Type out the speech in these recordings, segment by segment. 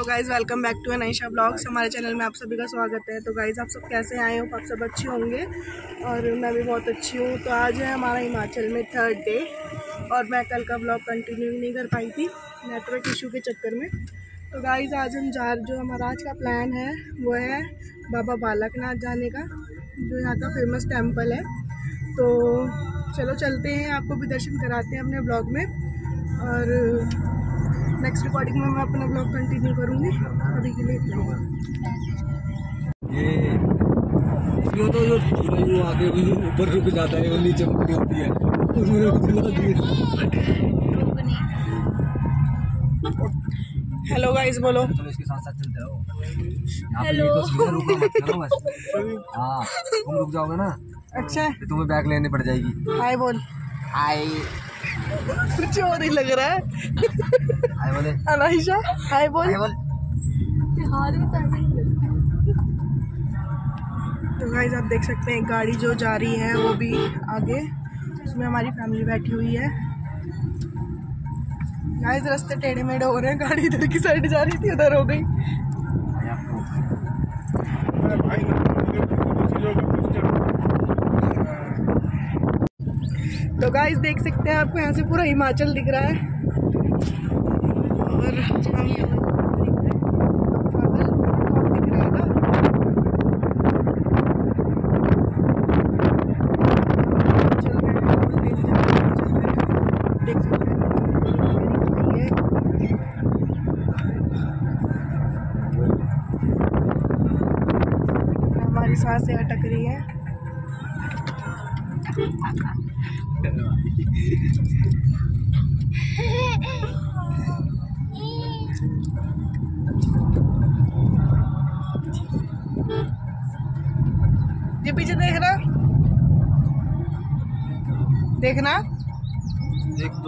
Guys, welcome back to Anisha blogs. हमारे channel में आप सभी का स्वागत है। तो गाइज, आप सब कैसे आए हो? आप सब अच्छे होंगे और मैं भी बहुत अच्छी हूँ। तो आज है हमारा हिमाचल में 3rd डे और मैं कल का ब्लॉग कंटिन्यू नहीं कर पाई थी नेटवर्क इशू के चक्कर में। तो गाइज, आज हम जो हमारा आज का प्लान है वो है बाबा बालकनाथ जाने का, जो यहाँ का फेमस टेम्पल है। तो चलो चलते हैं, आपको भी दर्शन कराते हैं अपने ब्लॉग में और नेक्स्ट रिकॉर्डिंग में मैं अपना ब्लॉग कंटिन्यू करूँगी। अभी के लिए इतना ही। तो जो आगे ऊपर रुक जाता है, वो नीचे मुक्ति होती है। हेलो गाइस, बोलो। चलो इसके साथ साथ चलते रहो। हेलो। हाँ, तुम रुक जाओगे ना, अच्छा, तो तुम्हें बैग लेने पड़ जाएगी। हाय बोल। हाय। कुछ और ही लग रहा है। हाय बोले। अनीशा हाय बोल। हाय बोल। तो गाइस, आप देख सकते हैं गाड़ी जो जा रही है वो भी आगे, उसमें हमारी फैमिली बैठी हुई है। गाइस, रास्ते टेढ़े मेढ़े हो रहे हैं, गाड़ी इधर की साइड जा रही थी उधर हो गई। तो गाइस, देख सकते हैं आपको यहाँ से पूरा हिमाचल दिख रहा है और देख सकते हैं हमारी सांसें अटक रही है। ये पीछे देखना, देखना, देख तो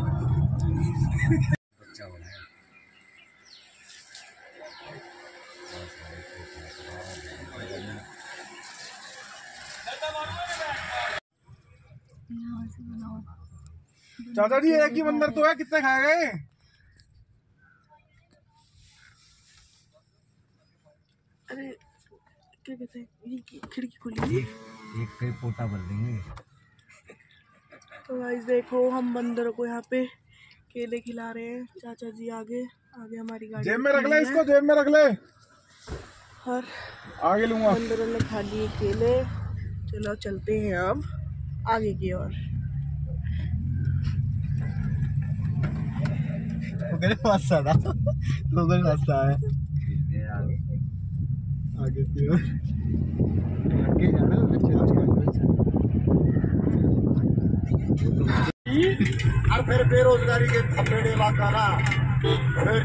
बच्चा हो रहा है। चाचा जी, एक ही बंदर तो है, कितने खाए गए? अरे क्या कहते हैं, ये खिड़की खुली, एक पे पोटा भर देंगे। तो गाइस देखो, हम बंदरों को यहाँ पे केले खिला रहे हैं। चाचा जी आगे आगे हमारी गाड़ी जेब में रख ले इसको, जेब में रख ले, और आगे लूंगा। बंदरों ने खा लिए केले। चलो चलते हैं अब आगे की ओर। आगे की ओर और फिर बेरोजगारी के थपेड़े लाना, फिर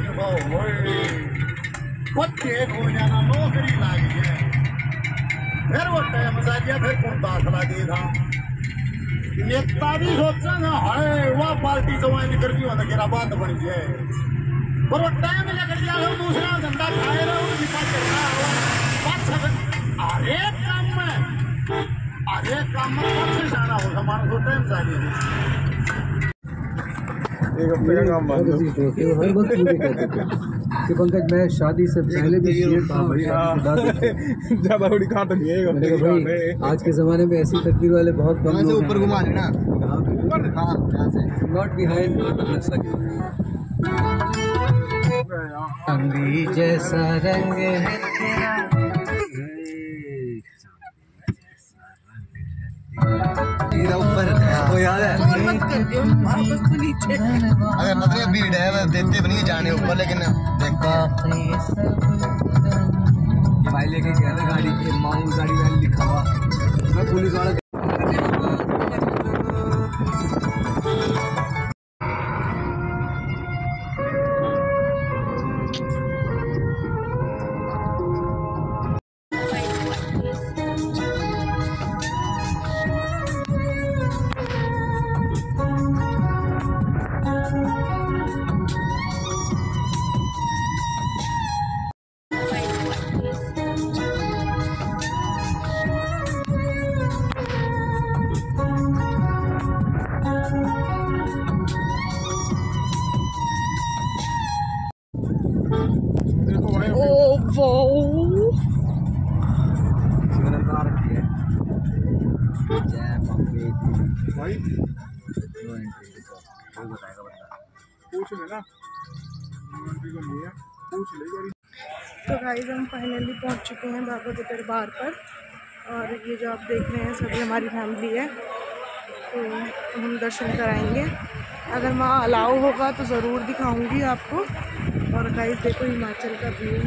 बच्चे हो जाना, नौकरी लगी है, फिर वो टाइम आ गया, फिर कौन दाखला दे था। नेता भी सोचा ना, हाय वह पार्टी ज्वाइन कर दी, मेरा बात बन जाए, पर वो टाइम लेकर दिया, दूसरा धंधा खाए रहो, निकाल करना। अरे काम में कौन से जाना हो, हमारा तो टाइम चाहिए। एक हफ्ते का काम बंद हर वक्त मुझे कहते थे कि पंकज, मैं शादी से पहले भी था भाई, ज्यादा बड़ी काट नहीं है। मैंने कहा भाई, आज के ज़माने में ऐसी तकदीर वाले बहुत कम लोग हैं। ऊपर घुमा लेना, नॉट बिहाइंड अंगी जैसा रंग है तेरा, ऊपर वो याद है। मत कर दियो, वापस तो नीचे। अगर मतलब भीड़ है, देते भी नहीं जाने ऊपर, लेकिन देखो ये भाई लेके गया ना गाड़ी के, माउंट गाड़ी में लिखा हुआ, मैं पुलिस वाला। ओ वाओ, तो गाइस हम फाइनली पहुंच चुके हैं बाबा के दरबार पर। और ये जो आप देख रहे हैं सभी हमारी फैमिली है। तो हम दर्शन कराएंगे, अगर वहाँ अलाउ होगा तो ज़रूर दिखाऊंगी आपको। और गाइस देखो हिमाचल का व्यू,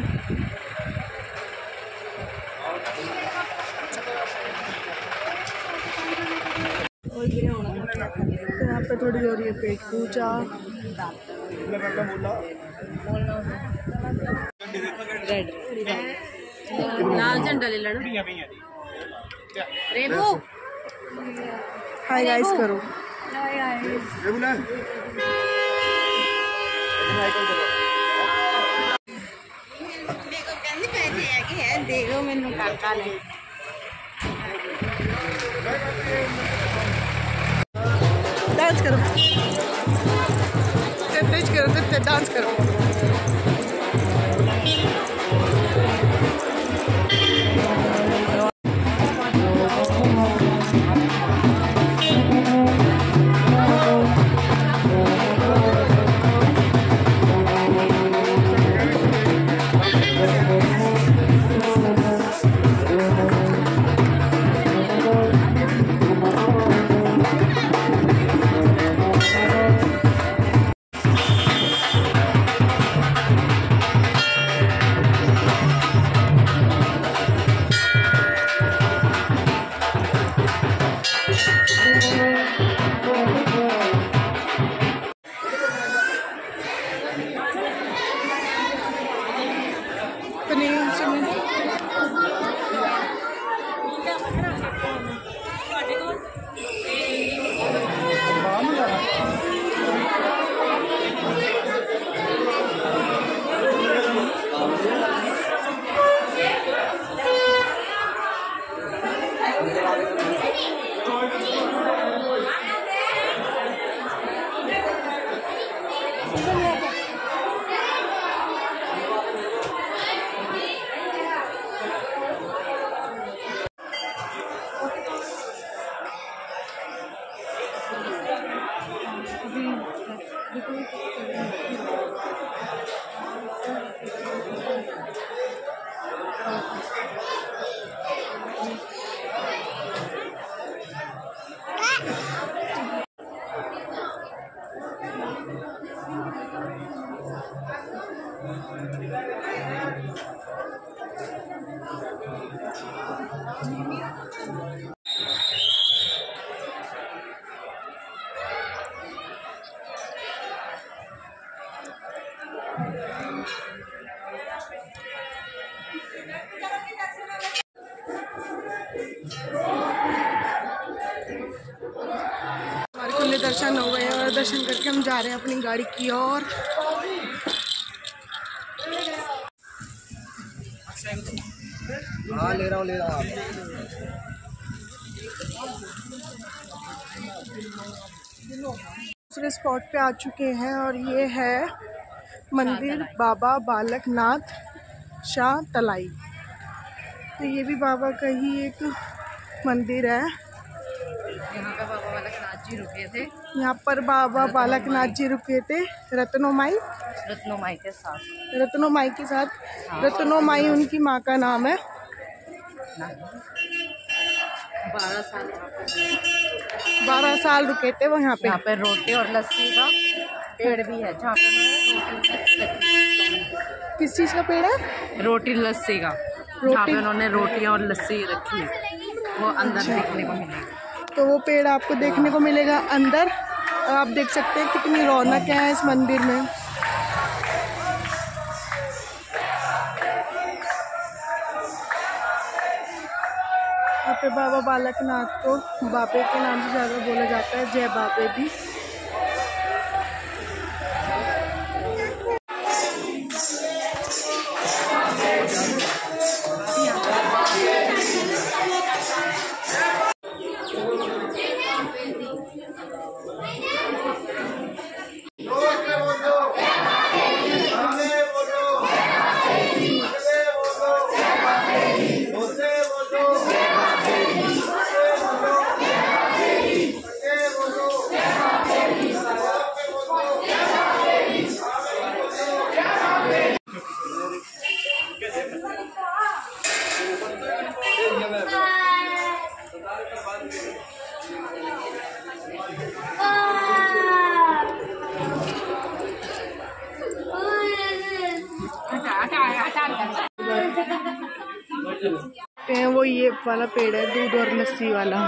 तो यहाँ पे थोड़ी हो रही है पेट पूजा। लाल झंडा ले लेना। रेबू हाय गाइस करो। देखो मैनू काका ने डांस करो, तेज करो, डांस करो। खुले दर्शन हो गए और दर्शन करके हम जा रहे हैं अपनी गाड़ी की ओर। हाँ ले रहा हूँ। दूसरे स्पॉट पे आ चुके हैं और ये है मंदिर बाबा बालकनाथ शाह तलाई। तो ये भी बाबा का ही एक मंदिर है। यहाँ पे बाबा बालकनाथ जी रुके थे। यहाँ पर बाबा बालकनाथ जी रुके थे रत्नोमाई के साथ। रत्नोमाई के साथ। रत्नोमाई उनकी माँ का नाम है। 12 साल रुके थे वो यहाँ पे। यहाँ पे रोटी और लस्सी का पेड़ भी है जहाँ पे किस चीज़ का पेड़ है? रोटी लस्सी का। जहाँ पे उन्होंने रोटियाँ और लस्सी रखी है वो अंदर देखने को मिलेगा। तो वो पेड़ आपको देखने को मिलेगा अंदर। और आप देख सकते हैं कितनी रौनक है इस मंदिर में। यहाँ पे बाबा बालकनाथ को बाबे के नाम से ज़्यादा बोला जाता है, जय बाबे भी। वो ये वाला पेड़ है, दूध और लस्सी वाला।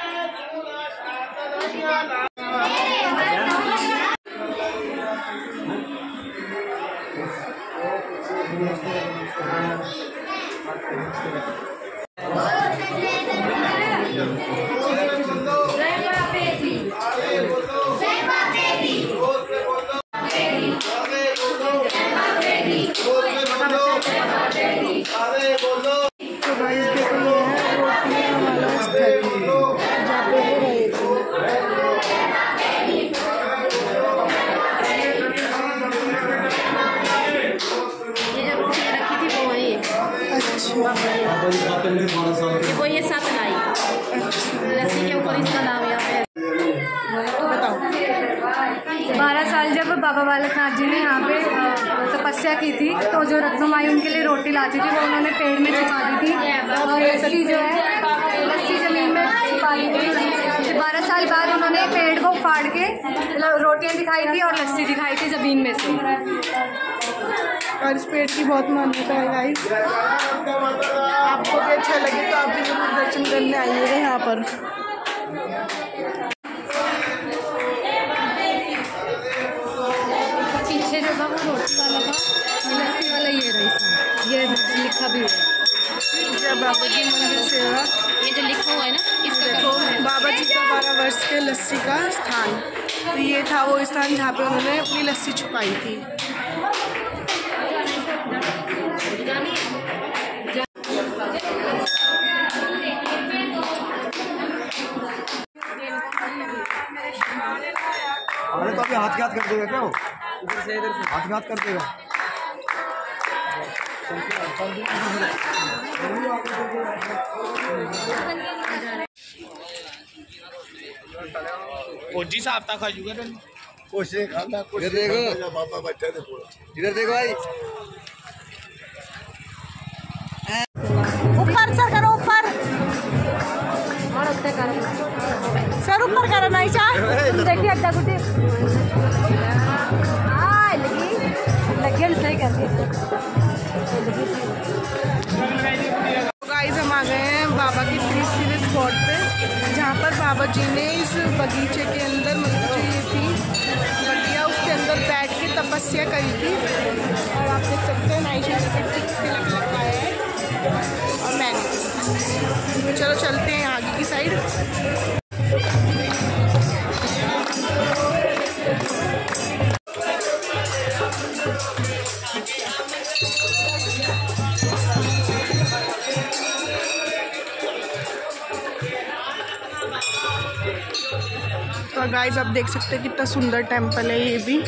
देखो ये 7 लाई लस्सी के ऊपर इसका नाम यहाँ पे। तो बताओ। 12 साल जब बाबा बालकनाथ जी ने यहाँ पे तपस्या की थी तो जो रत्नमाई उनके लिए रोटी लाती थी वो उन्होंने पेड़ में छिपा दी थी और लस्सी जो है लस्सी जमीन में छिपा दी थी। 12 साल बाद उन्होंने पेड़ को फाड़ के रोटियाँ दिखाई थी और लस्सी दिखाई थी जमीन में से। और इस पेड़ की बहुत मान्यता है गाइस। आपको भी अच्छा लगे तो आप भी जरूर दर्शन करने आइएगा यहाँ पर। पीछे जो था वो रोटी वाला था, लस्सी वाला ये रही, ये लिखा भी है जय बाबा जी मंदिर सेवा। ये जो लिखा हुआ है ना इसका देखो बाबा जी का 12 वर्ष के लस्सी का स्थान, तो ये था वो स्थान जहाँ पे उन्होंने अपनी लस्सी छुपाई थी। अरे तो अभी हाथ कर देगा क्या? इधर से हाथ कर देगा। कोजी साहब तक खाजूगा तो कोशिश खाना इधर देखो बाबा बच्चा देखो इधर देखो भाई ऊपर सर करो, ऊपर सर ऊपर करो नहीं देखिए अड्डा गुड्डी लगे सही करके। गाइस हम आ गए हैं बाबा की तीसरे स्पॉट पे, जहाँ पर बाबा जी ने इस बगीचे के अंदर मतलब जो ये थी बगिया उसके अंदर बैठ के तपस्या करी थी। और आप देख सकते हैं नाइशा तिलक लगाया है और मैंने। तो चलो चलते हैं आगे की साइड। तो गाइस आप देख सकते हैं कितना सुंदर टेंपल है ये भी।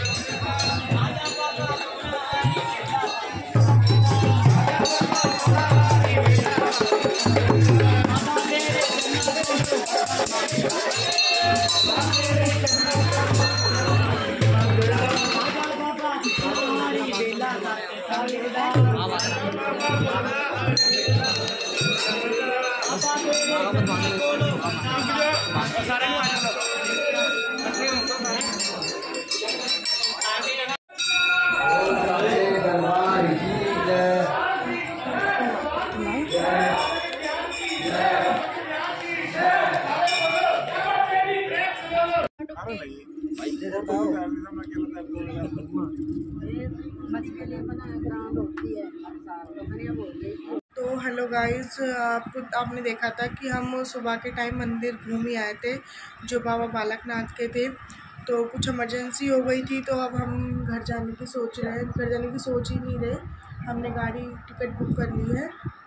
तो हेलो गाइस, आपने देखा था कि हम सुबह के टाइम मंदिर घूम ही आए थे जो बाबा बालकनाथ के थे। तो कुछ इमरजेंसी हो गई थी तो अब हम घर जाने की सोच रहे हैं। घर जाने की सोच ही नहीं रहे, हमने गाड़ी टिकट बुक कर ली है।